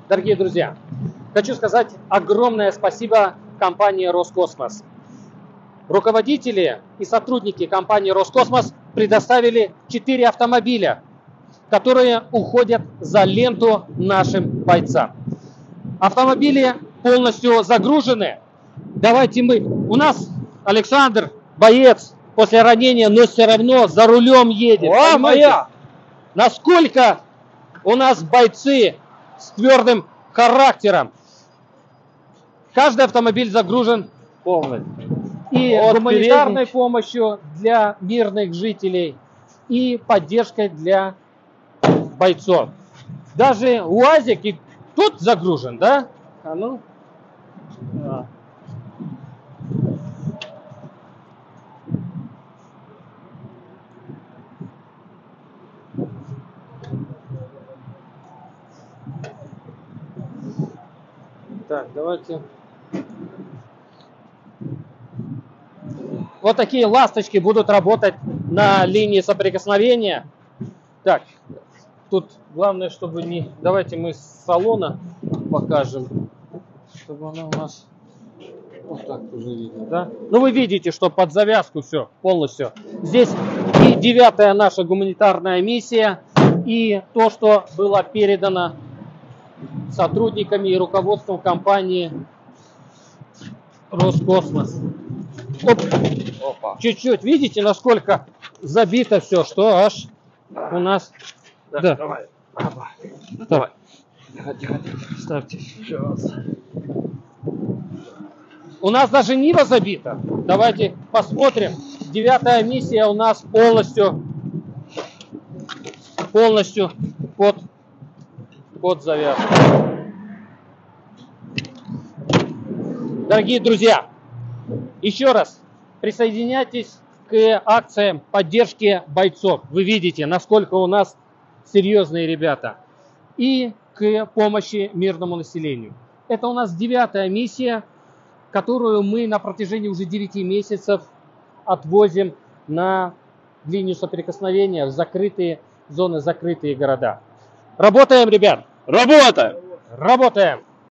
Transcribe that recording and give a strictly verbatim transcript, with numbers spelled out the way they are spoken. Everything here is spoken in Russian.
Дорогие друзья, хочу сказать огромное спасибо компании Роскосмос. Руководители и сотрудники компании Роскосмос предоставили четыре автомобиля, которые уходят за ленту нашим бойцам. Автомобили полностью загружены. Давайте мы... У нас Александр, боец, после ранения, но все равно за рулем едет. О, моя! Насколько у нас бойцы с твердым характером. Каждый автомобиль загружен Полностью. и От гуманитарной передних. помощью для мирных жителей, и поддержкой для бойцов. Даже УАЗик и тут загружен, да? А ну. Да. Так, давайте. Вот такие ласточки будут работать на линии соприкосновения. Так, тут главное, чтобы не... Давайте мы с салона покажем, чтобы она у нас вот так уже видно, да? Ну, вы видите, что под завязку все полностью. Здесь и девятая наша гуманитарная миссия, и то, что было передано сотрудниками и руководством компании Роскосмос. Оп. Опа. Чуть-чуть, видите, насколько забито все, что аж у нас... Да, Да. Давай. Опа. Давай. Тихо, тихо, тихо. Ставьте. Сейчас. У нас даже Нива забита. Давайте посмотрим. Девятая миссия у нас полностью полностью под, под завязку. Дорогие друзья, еще раз присоединяйтесь к акциям поддержки бойцов. Вы видите, насколько у нас серьезные ребята. И к помощи мирному населению. Это у нас девятая миссия, которую мы на протяжении уже девяти месяцев отвозим на линию соприкосновения в закрытые зоны, закрытые города. Работаем, ребят! Работаем! Работаем!